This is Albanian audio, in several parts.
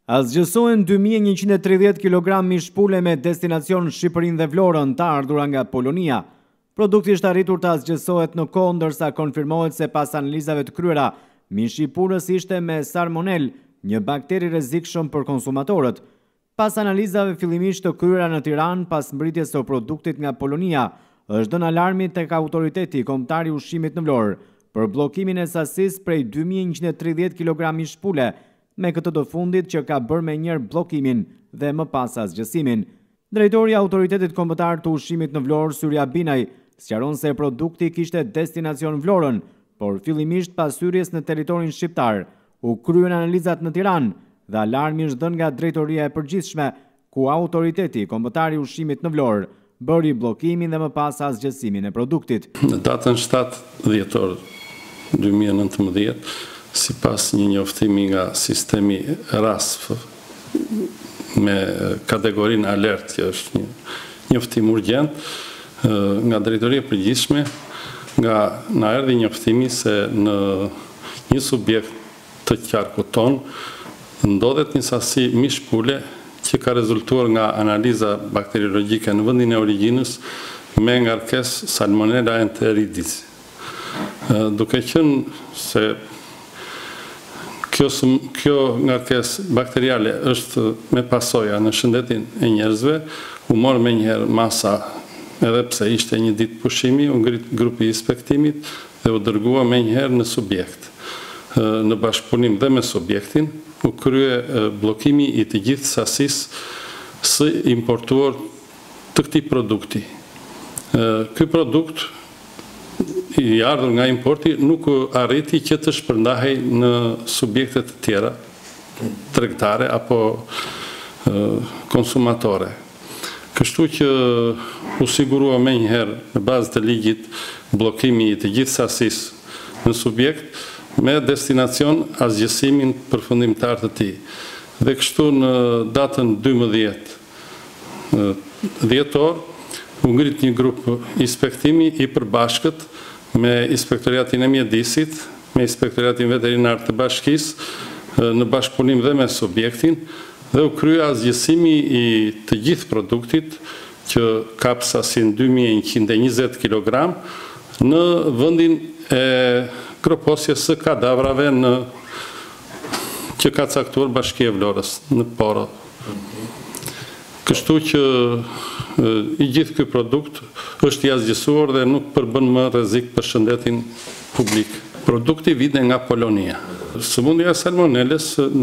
Zgjesohen 2130 kg mish pule me destinacion Shqipërinë dhe Vlorën të ardhura nga Polonia. Produkti është arritur të zgjesohet në kohë ndërsa konfirmohet se pas analizave të kryera, mishi i pulës ishte me salmonel, një bakteri rrezikshëm për konsumatorët. Pas analizave fillimisht të kryera në Tiranë pas mbritjes së produktit nga Polonia, është dhënë alarmi tek autoriteti kombëtar i ushqimit në Vlorë për bllokimin e sasisë prej 2130 kg mish pule, me këtë të fundit që ka bërë me njërë bllokimin dhe më pas zgjesimin. Drejtori i Autoritetit Kombëtar të Ushqimit në Vlorë, Surja Binaj, sqaron se produkti kishte destinacion Vlorën, por fillimisht pas hyrjes në territorin shqiptar, u kryen analizat në Tiranë dhe alarmi është dhënë nga Drejtoria e Përgjithshme, ku Autoriteti Kombëtar i Ushqimit në Vlorë bëri bllokimin dhe më pas zgjesimin e produktit. Në datën 7 dhjetor 2019, si pas një njoftimi nga sistemi RASF me kategorinë alert, që është një njoftim urgjent, nga Drejtoria e Përgjithshme, na erdhi njoftimi se në një subjekt të qarkut ton ndodhet një sasi mish pule që ka rezultuar nga analiza bakteriologjike në vendin e origjinës me ngarkesë Salmonella enteritidis. Duke qenë se kjo ngarkesë bakteriale është me pasoja në shëndetin e njerëzve, u morë me njëherë masa, edhe pse ishte një ditë pushimi, u ngrit grupi i inspektimit dhe u dërgua me njëherë në subjekt. Në bashkëpunim dhe me subjektin, u krye bllokimi i të gjithë sasisë së importuar të këtij produkti. Ky produkt i ardhur nga importi nuk arriti që të shpërndahej në subjekte të tjera, tregtare apo konsumatore. Kështu që u sigurua me njëherë në bazë të ligjit bllokimi i të gjithë sasisë në subjekt me destinacion zgjesimin përfundimtar të tij. Dhe kështu në datën 12 dhjetor u ngrit një grup inspektimi i përbashkët me Inspektoriatin e Mjedisit, me Inspektoriatin Veterinar të Bashkisë, në bashkëpunim dhe me subjektin, dhe u krye zgjesimi i të gjithë produktit që kap sasinë 2120 kg në vendin e kroposjes së kadavrave që ka caktuar Bashkia e Vlorës në Poro. Kështu që i gjithë ky produkt është i zgjesuar dhe nuk përbën më rrezik për shëndetin publik. Produkti vjen nga Polonia. Sëmundja e salmonelës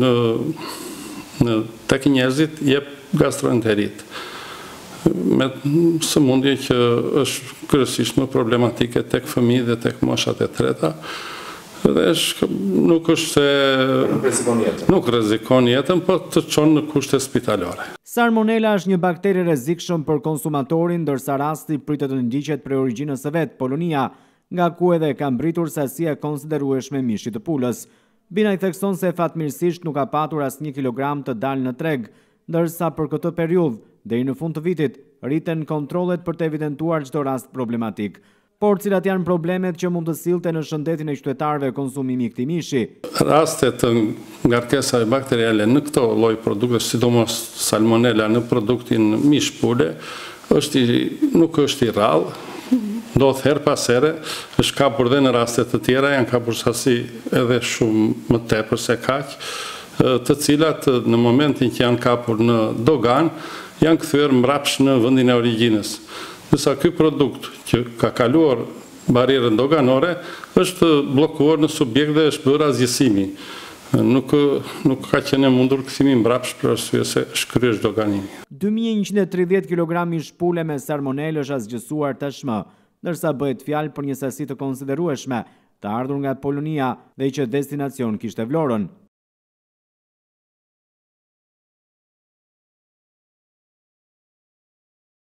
tek njerëzit jep gastroenterit. Me sëmundje që është kryesisht më problematike tek fëmijët dhe tek moshat e treta, dhe nuk është se nuk rrezikon jetën, por të çon në kushte spitalore. Salmonella është një bakteri rrezikshëm për konsumatorin, ndërsa rasti pritet të ndiqet prej origjinës së vet, Polonia, nga ku edhe ka mbritur sasia konsiderueshme mishi të pulës. Binaj thekson se fatmirësisht nuk ka patur asnjë kilogram të dalë në treg, ndërsa për këtë periudhë deri në fund të vitit rriten kontrollet për të evidentuar çdo rast problematik. Por cilat janë problemet që mund të sillte në shëndetin e qytetarëve konsumimi i këtij mishi? Rastet të ngarkesave bakteriale në këto lloj produkte, sidomos salmonella në produktin mish pule, nuk është i rrallë, ndodh her pas here, është kapur dhe në raste të tjera, janë kapur sasi edhe shumë më tepër se kaq, të cilat në momentin që janë kapur në dogan, janë kthyer mbrapsht në vendin e origjinës. Nësa ky produkt që ka kaluar barierën doganore është bllokuar në subjekt dhe është bërë zgjesimi. Nuk ka qenë mundur kthimi mbrapsht për arsye se shkryhesh doganimi. 2130 kg mish pule me salmonelë është zgjesuar tashmë, ndërsa bëhet fjalë për një sasi të konsiderueshme të ardhur nga Polonia dhe që destinacion kishte Vlorën.